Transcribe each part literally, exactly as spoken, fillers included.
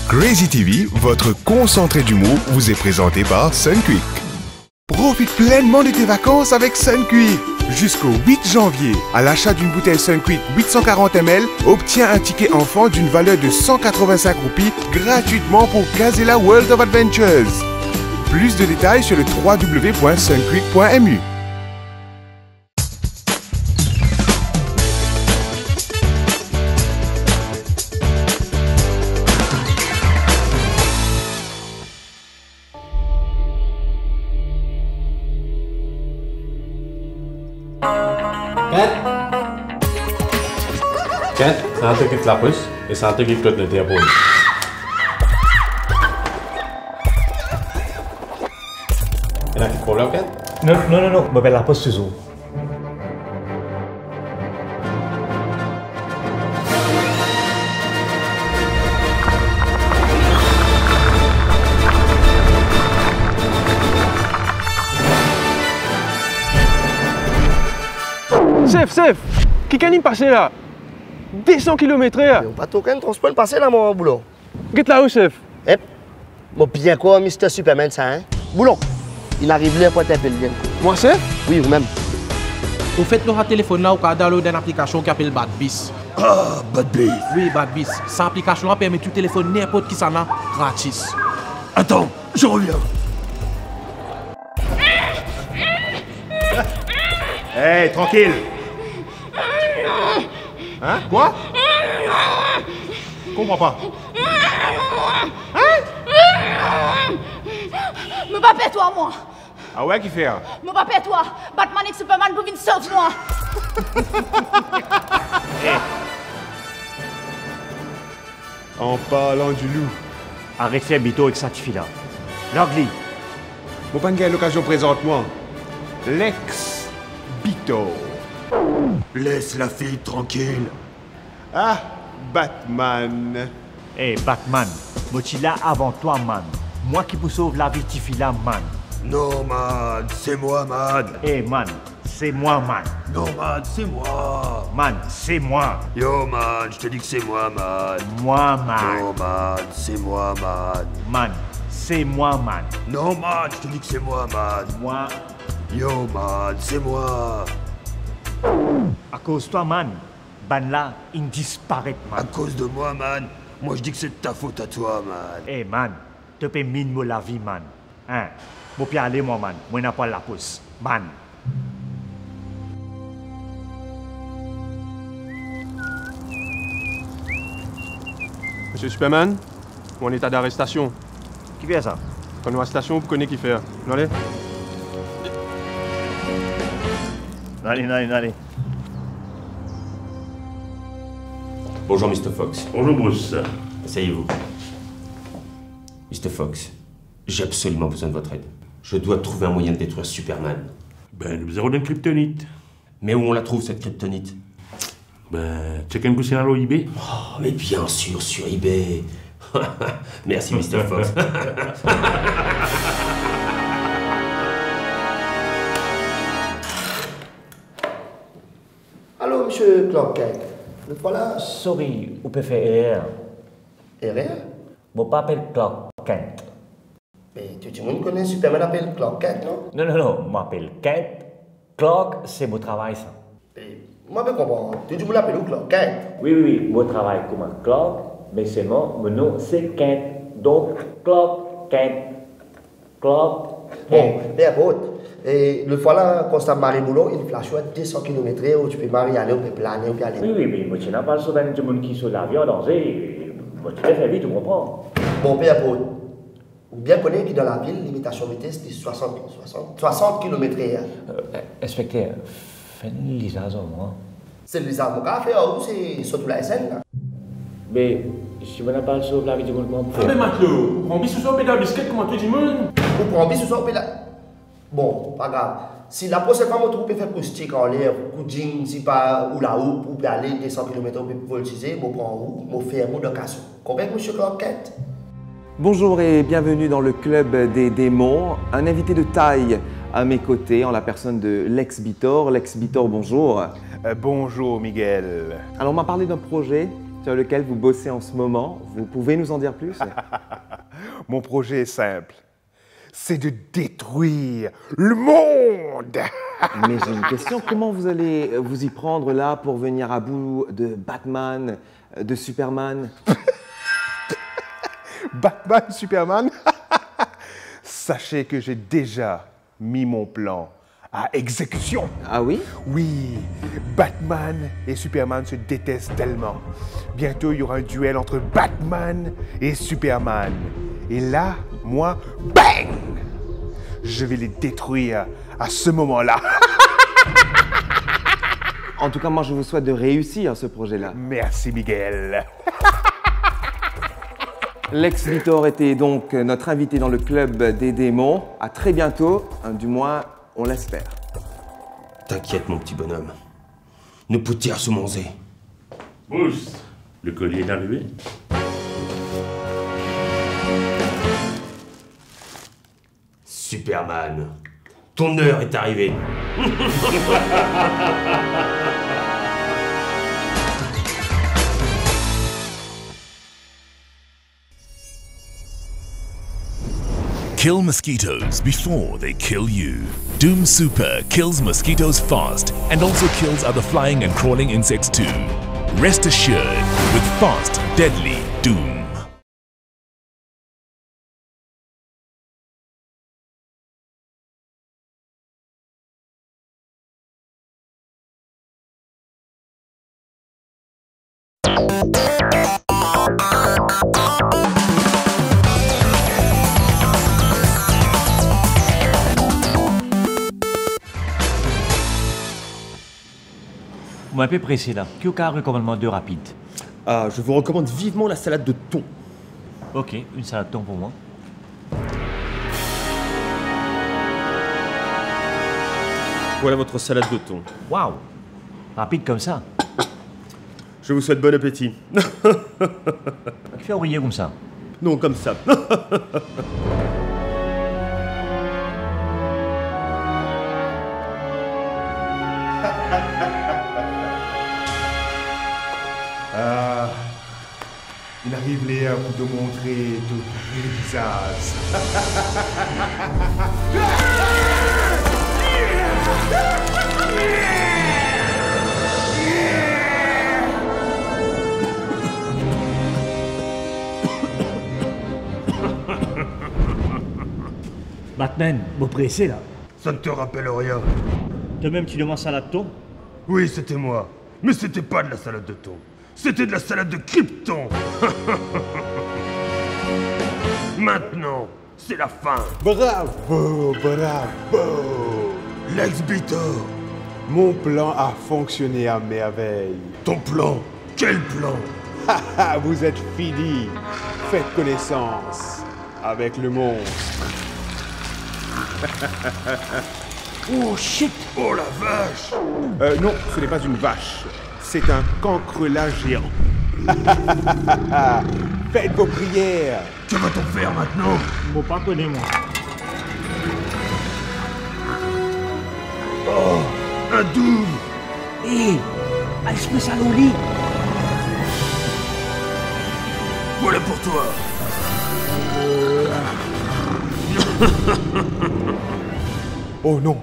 Crazy T V, votre concentré d'humour, vous est présenté par Sunquick. Profite pleinement de tes vacances avec Sunquick. Jusqu'au huit janvier, à l'achat d'une bouteille Sunquick huit cent quarante millilitres, obtiens un ticket enfant d'une valeur de cent quatre-vingt-cinq roupies gratuitement pour Gazella World of Adventures. Plus de détails sur le w w w point sunquick point m u. Kat, satu kita lapus, dan satu kita ikut nanti apa? Enak kita pulau Kat? Non, non, non, non, je vais lapus toujours. Chef, chef, qui can passer là? deux cents kilomètres là. Pas token, transport le passer là, mon boulot. Get là-haut, chef. Eh, mon bien quoi, Mister Superman, ça, hein? Boulon, il arrive là pour t'appeler. Moi, chef? Oui, vous-même. Au fait, notre téléphone là, on a downloadé une application qui s'appelle Badbiz. Ah, Badbiz. Oui, Badbiz. Cette application là permet tout téléphone n'importe qui s'en a gratis. Attends, je reviens. Hé, hey, tranquille. Hein? Quoi? Je comprends pas. Hein? Me pas paie toi, moi. Ah ouais, qui fait? Me pas paie toi. Batman et Superman pour venir sauver moi. Hey. En parlant du loup. Arrête de faire bito avec ça, tu là. L'anglais. Mon pas gagner l'occasion présente-moi. Lex Bito. Laisse la fille tranquille. Ah, Batman. Eh, hey, Batman, moi tu là avant toi, man. Moi qui vous sauve la vie, tu là, man. Non, man, c'est moi, man. Eh, hey, man, c'est moi, man. Non, man, c'est moi. Man, c'est moi. Yo, man, je te dis que c'est moi, man. Moi, man. Non, man, c'est moi, man. Man, c'est moi, man. Non, man, je te dis que c'est moi, man. Moi. Yo, man, c'est moi. À cause de toi, man, ban là, il disparaît, man. À cause de moi, man. Moi, je dis que c'est de ta faute à toi, man. Eh, hey, man, tu peux mine moi la vie, man. Hein? Moi, puis aller, moi, man. Moi, n'a pas la pousse. Man. Monsieur Superman, mon état d'arrestation. Qui fait ça? Quand nous à la station, vous connaissez qui fait. Non, allez. Allez, allez, allez. Bonjour, Mister Fox. Bonjour, Bruce. Asseyez-vous. Mister Fox, j'ai absolument besoin de votre aide. Je dois trouver un moyen de détruire Superman. Ben, nous avons une kryptonite. Mais où on la trouve, cette kryptonite? Ben, check un coussin à eBay. Oh, mais bien sûr, sur eBay. Merci, Mister Fox. Allô, monsieur Clark Kent. Le voilà. Sorry, vous pouvez faire erreur. Erreur? Mon papa appelle Clark Kent. Mais tout le monde connaît Superman appelle Clark Kent, non? Non, non, non, je m'appelle Kent. Clark, c'est mon travail, ça. Mais moi, je comprends. Tout le monde appelle Clark Kent. Oui, oui, oui, mon travail comme un Clark, mais seulement, mon nom, c'est Kent. Donc, Clark Kent. Clark Kent. Bon, bien bon. Et le voilà, quand ça marie boulot, il flash à deux cents kilomètres où tu peux marier, aller, tu peux planer, tu peux aller. Oui, oui, mais moi, tu n'as pas le souvenir de monde qui sur l'avion en danger. Moi, tu peux faire vite, tu comprends. Bon, bien bon. Ou bien connaître que dans la ville, limitation de vitesse de soixante, soixante, soixante kilomètres heure. Euh, inspecteur, fais une lisage au moins. C'est le lisage mon café ou c'est surtout la S N là? Mais, si on n'a pas le souvenir de la vie du monde, comment on peut Ah, faire? mais Matelot, prends bis sous son pédale biscuit, comment tu dis, mon? Ou prends bis sous son pédale. Bon, pas grave. Si la prochaine fois, on peut faire acoustique en l'air, ou jean, si pas, ou la houppe, ou aller deux cents kilomètres, on peut voltiser, on prend où, on fait un mot d'occasion. Combien, monsieur Clark Kent? Bonjour et bienvenue dans le Club des Démons. Un invité de taille à mes côtés en la personne de Lex Bitor. Lex Bitor, bonjour. Euh, bonjour, Miguel. Alors, on m'a parlé d'un projet sur lequel vous bossez en ce moment. Vous pouvez nous en dire plus? Mon projet est simple. C'est de détruire le monde. Mais j'ai une question. Comment vous allez vous y prendre là pour venir à bout de Batman, de Superman? Batman, Superman? Sachez que j'ai déjà mis mon plan à exécution. Ah oui? Oui, Batman et Superman se détestent tellement. Bientôt, il y aura un duel entre Batman et Superman. Et là, moi, bang! Je vais les détruire à ce moment-là. En tout cas, moi, je vous souhaite de réussir ce projet-là. Merci, Miguel. Lex Luthor était donc notre invité dans le club des démons. À très bientôt, du moins, on l'espère. T'inquiète, mon petit bonhomme. Ne poutière sous mon zé. Bruce, le collier est arrivé. Superman, ton heure est arrivée. Kill mosquitoes before they kill you. Doom Super kills mosquitoes fast and also kills other flying and crawling insects too. Rest assured with fast, deadly Doom. Vous m'avez pressé là. Qui a un recommandement de rapide? Ah, je vous recommande vivement la salade de thon. Ok, une salade de thon pour moi. Voilà votre salade de thon. Waouh! Rapide comme ça. Je vous souhaite bon appétit. Tu fais envoyer comme ça? Non, comme ça. Ah, il arrive l'heure de montrer tous les visages. Batman, vous pressez là. Ça ne te rappelle rien? Toi-même, tu demandes salade de thon? Oui, c'était moi. Mais c'était pas de la salade de thon. C'était de la salade de Krypton. Maintenant, c'est la fin. Bravo, bravo. Lex Luthor. Mon plan a fonctionné à merveille. Ton plan? Quel plan? Haha, vous êtes finis. Faites connaissance avec le monstre. Oh shit! Oh la vache! Euh, non, ce n'est pas une vache. C'est un cancrelat géant. Faites vos prières. Que va-t-on faire maintenant? Bon, pas connaître moi. Oh, un Doom! Hé! Hey, allez, ça au lit! Voilà pour toi! Oh non!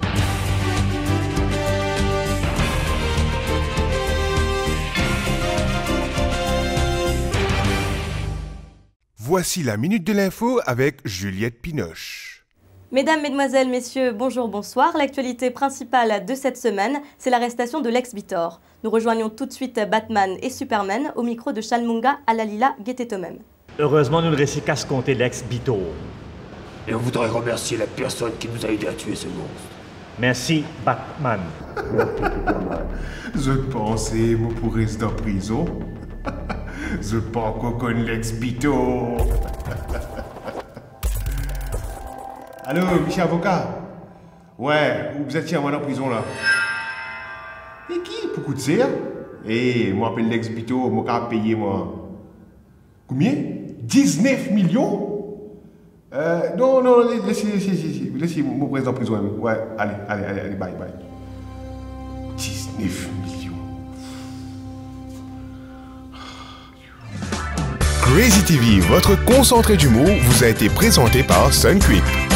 Voici la Minute de l'Info avec Juliette Pinoche. Mesdames, Mesdemoiselles, Messieurs, bonjour, bonsoir. L'actualité principale de cette semaine, c'est l'arrestation de Lex Luthor. Nous rejoignons tout de suite Batman et Superman au micro de Shalmunga Alalila Getetomem. Heureusement, nous ne restait qu'à se compter Lex Luthor. Et on voudrait remercier la personne qui nous a aidé à tuer ce monstre. Merci, Batman. Je pensais, moi, pour rester en prison. Je pense qu'on connaît Lex Luthor. Allô, monsieur avocat? Ouais, vous êtes moi en prison là. Et qui? Pour coup de serre? Eh, moi appelle Lex Luthor, moi qu'à payer moi. Combien? dix-neuf millions? Euh, non, non, laissez, laissez, laissez, laissez mon président en prison. Ouais, allez, allez, allez, allez, bye, bye. dix-neuf millions. Crazy T V, votre concentré d'humour, vous a été présenté par Sunquick.